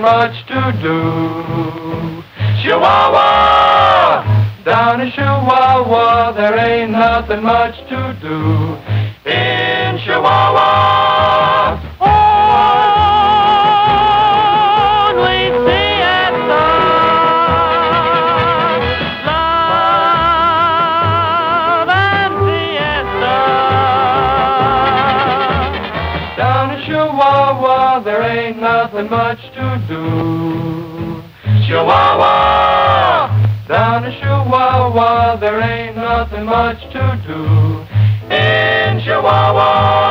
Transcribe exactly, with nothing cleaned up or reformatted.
much to do. Chihuahua, down in Chihuahua, there ain't nothing much to do. In Chihuahua, only siesta, love and siesta. Down in Chihuahua, there ain't nothing much to do. Chihuahua, down in Chihuahua, there ain't nothing much to do. In Chihuahua.